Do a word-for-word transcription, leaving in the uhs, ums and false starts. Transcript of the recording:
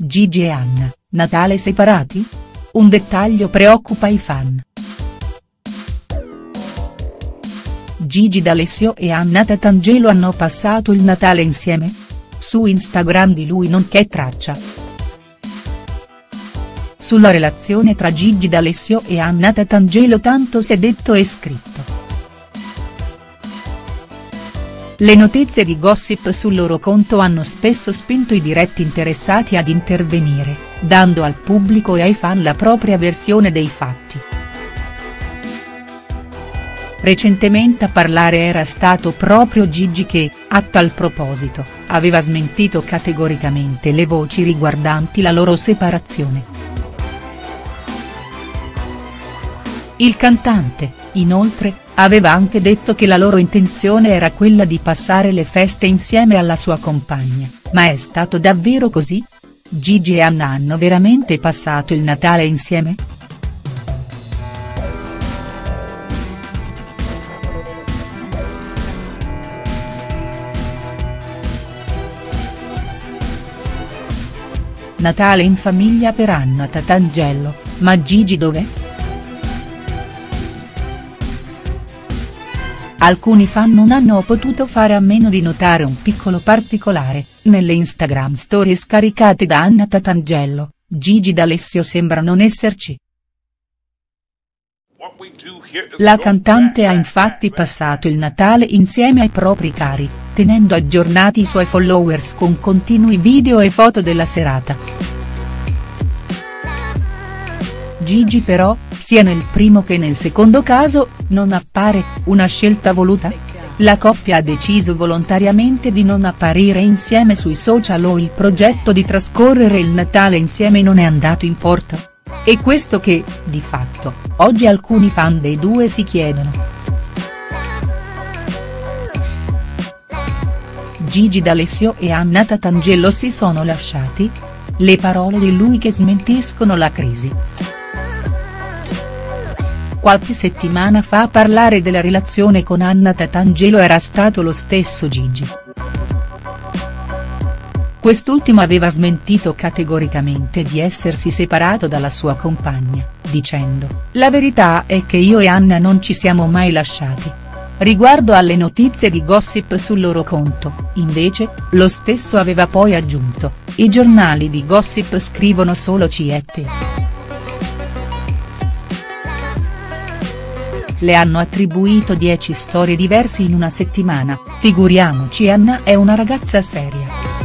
Gigi e Anna, Natale separati? Un dettaglio preoccupa i fan. Gigi D'Alessio e Anna Tatangelo hanno passato il Natale insieme? Su Instagram di lui non c'è traccia. Sulla relazione tra Gigi D'Alessio e Anna Tatangelo tanto si è detto e scritto. Le notizie di gossip sul loro conto hanno spesso spinto i diretti interessati ad intervenire, dando al pubblico e ai fan la propria versione dei fatti. Recentemente a parlare era stato proprio Gigi che, a tal proposito, aveva smentito categoricamente le voci riguardanti la loro separazione. Il cantante, inoltre, aveva anche detto che la loro intenzione era quella di passare le feste insieme alla sua compagna, ma è stato davvero così? Gigi e Anna hanno veramente passato il Natale insieme?. Natale in famiglia per Anna Tatangelo, ma Gigi dov'è?. Alcuni fan non hanno potuto fare a meno di notare un piccolo particolare: nelle Instagram stories caricate da Anna Tatangelo, Gigi D'Alessio sembra non esserci. La cantante ha infatti passato il Natale insieme ai propri cari, tenendo aggiornati i suoi followers con continui video e foto della serata. Gigi però, sia nel primo che nel secondo caso, non appare, una scelta voluta? La coppia ha deciso volontariamente di non apparire insieme sui social o il progetto di trascorrere il Natale insieme non è andato in porto? È questo che, di fatto, oggi alcuni fan dei due si chiedono. Gigi D'Alessio e Anna Tatangelo si sono lasciati? Le parole di lui che smentiscono la crisi. Qualche settimana fa a parlare della relazione con Anna Tatangelo era stato lo stesso Gigi. Quest'ultimo aveva smentito categoricamente di essersi separato dalla sua compagna, dicendo: "La verità è che io e Anna non ci siamo mai lasciati". Riguardo alle notizie di gossip sul loro conto, invece, lo stesso aveva poi aggiunto: "I giornali di gossip scrivono solo C e te. Le hanno attribuito dieci storie diverse in una settimana, figuriamoci Anna è una ragazza seria".